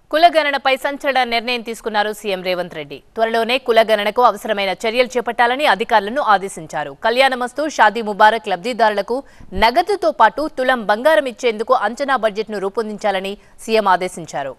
కులగణనపై సంచలన నిర్ణయం తీసుకున్నారు సీఎం రేవంత్ రెడ్డి. త్వరలోనే కులగణనకు అవసరమైన చర్యలు చేపట్టాలని అధికారులను ఆదేశించారు. కళ్యాణమస్తు, షాదీ ముబారక్ లబ్ధిదారులకు నగదుతో పాటు తులం బంగారం ఇచ్చేందుకు అంచనా బడ్జెట్ను రూపొందించాలని సీఎం ఆదేశించారు.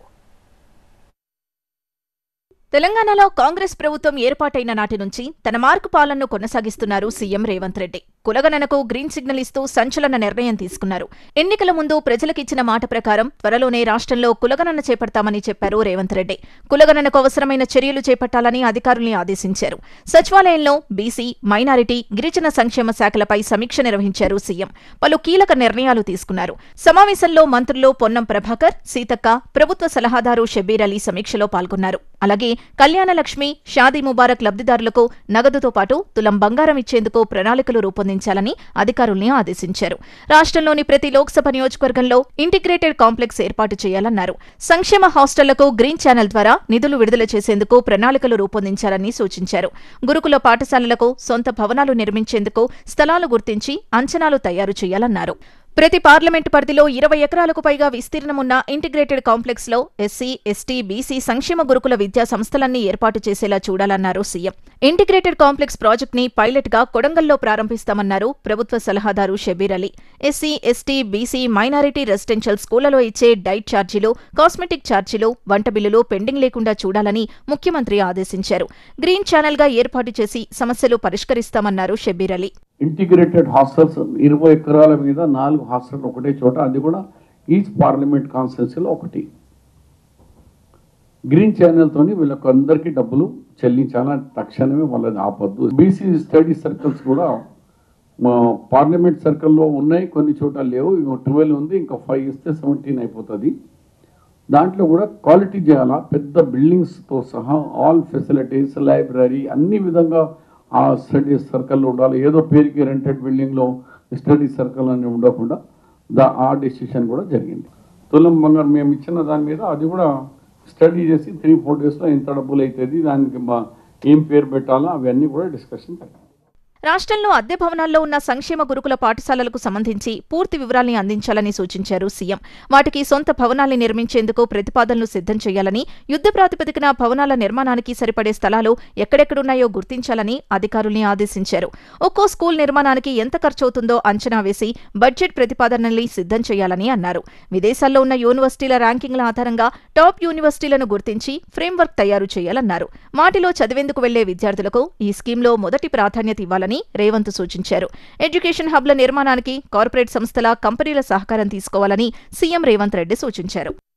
తెలంగాణలో కాంగ్రెస్ ప్రభుత్వం ఏర్పాటైన నాటి నుంచి తన మార్కు పాలనను కొనసాగిస్తున్నారు సీఎం రేవంత్ రెడ్డి. కులగణనకు గ్రీన్ సిగ్నల్ ఇస్తూ సంచలన నిర్ణయం తీసుకున్నారు. ఎన్నికల ముందు ప్రజలకిచ్చిన మాట ప్రకారం త్వరలోనే రాష్ట్రంలో కులగణన చేపడతామని చెప్పారు రేవంత్ రెడ్డి. కులగణనకు అవసరమైన చర్యలు చేపట్టాలని అధికారుల్ని ఆదేశించారు. సచివాలయంలో బీసీ, మైనారిటీ, గిరిజన సంక్షేమ శాఖలపై సమీక్ష నిర్వహించారు సీఎం. పలు కీలక నిర్ణయాలు తీసుకున్నారు. సమావేశంలో మంత్రులు పొన్నం ప్రభాకర్, సీతక్క, ప్రభుత్వ సలహాదారు షబ్బీర్ అలీ సమీక్షలో పాల్గొన్నారు. అలాగే కళ్యాణలక్ష్మి, షాదీ ముబారక్ లబ్ధిదారులకు నగదుతో పాటు తులం బంగారం ఇచ్చేందుకు ప్రణాళికలు రూపొందించాలని అధికారుల్ని ఆదేశించారు. రాష్ట్రంలోని ప్రతి లోక్సభ నియోజకవర్గంలో ఇంటిగ్రేటెడ్ కాంప్లెక్స్ ఏర్పాటు చేయాలన్నారు. సంక్షేమ హాస్టళ్లకు గ్రీన్ ఛానల్ ద్వారా నిధులు విడుదల చేసేందుకు ప్రణాళికలు రూపొందించాలని సూచించారు. గురుకుల పాఠశాలలకు సొంత భవనాలు నిర్మించేందుకు స్థలాలు గుర్తించి అంచనాలు తయారు చేయాలన్నారు. ప్రతి పార్లమెంటు పరిధిలో 20 ఎకరాలకు పైగా విస్తీర్ణమున్న ఇంటిగ్రేటెడ్ కాంప్లెక్స్ లో ఎస్సీ, ఎస్టీ, బీసీ సంక్షేమ గురుకుల విద్యా సంస్థలన్నీ ఏర్పాటు చేసేలా చూడాలన్నారు సీఎం. ఇంటిగ్రేటెడ్ కాంప్లెక్స్ ప్రాజెక్టుని పైలట్ గా కొడంగల్లో ప్రారంభిస్తామన్నారు ప్రభుత్వ సలహాదారు Shabbir Ali. SC, ST, BC, minority residential స్కూళ్లలో ఇచ్చే డైట్ ఛార్జీలు, కాస్మెటిక్ ఛార్జీలు, వంట బిల్లులు పెండింగ్ లేకుండా చూడాలని ముఖ్యమంత్రి ఆదేశించారు. గ్రీన్ ఛానల్ గా ఏర్పాటు చేసి సమస్యలు పరిష్కరిస్తామన్నారు షబ్బీర్ అలీ. ఇంటిగ్రేటెడ్ హాస్టల్స్ 20 ఎకరాల మీద 4 హాస్టల్ ఒకటే చోట, అది కూడా ఈచ్ పార్లమెంట్ కాన్స్టిట్యున్సీలో ఒకటి. గ్రీన్ ఛానల్తోని వీళ్ళకు అందరికీ డబ్బులు చెల్లించాలని తక్షణమే వాళ్ళని ఆపొద్దు. బీసీ స్టడీ సర్కిల్స్ కూడా పార్లమెంట్ సర్కిల్లో ఉన్నాయి, కొన్ని చోట లేవు. 12 ఉంది, ఇంకా 5 ఇస్తే 17 అయిపోతుంది. దాంట్లో కూడా క్వాలిటీ చేయాలా, పెద్ద బిల్డింగ్స్తో సహా ఆల్ ఫెసిలిటీస్, లైబ్రరీ అన్ని విధంగా ఆ స్టడీ సర్కిల్లో ఉండాలి. ఏదో పేరుకి రెంటెడ్ బిల్డింగ్లో స్టడీ సర్కిల్ అని ఉండకుండా ఆ డెసిషన్ కూడా జరిగింది. తులం బంగారం మేము ఇచ్చిన దాని మీద అది కూడా స్టడీ చేసి 3-4 డేస్లో ఎంత డబ్బులు అవుతుంది, దానికి ఏం పేరు పెట్టాలో అవన్నీ కూడా డిస్కషన్ జరిగింది. రాష్ట్రంలో అద్దె భవనాల్లో ఉన్న సంక్షేమ గురుకుల పాఠశాలలకు సంబంధించి పూర్తి వివరాల్ని అందించాలని సూచించారు సీఎం. వాటికి సొంత భవనాల్ని నిర్మించేందుకు ప్రతిపాదనలు సిద్ధం చేయాలని, యుద్ధ ప్రాతిపదికన భవనాల నిర్మాణానికి సరిపడే స్థలాలు ఎక్కడెక్కడున్నాయో గుర్తించాలని అధికారుల్ని ఆదేశించారు. ఒక్కో స్కూల్ నిర్మాణానికి ఎంత ఖర్చవుతుందో అంచనా వేసి బడ్జెట్ ప్రతిపాదనల్ని సిద్ధం చేయాలని అన్నారు. విదేశాల్లో ఉన్న యూనివర్సిటీల ర్యాంకింగ్ల ఆధారంగా టాప్ యూనివర్సిటీలను గుర్తించి ఫ్రేమ్వర్క్ తయారు చేయాలన్నారు. వాటిలో చదివేందుకు వెళ్లే విద్యార్థులకు ఈ స్కీంలో మొదటి ప్రాధాన్యత ఇవ్వాలని రేవంత్ సూచించారు. ఎడ్యుకేషన్ హబ్ల నిర్మాణానికి కార్పొరేట్ సంస్థల, కంపెనీల సహకారం తీసుకోవాలని సీఎం రేవంత్ రెడ్డి సూచించారు.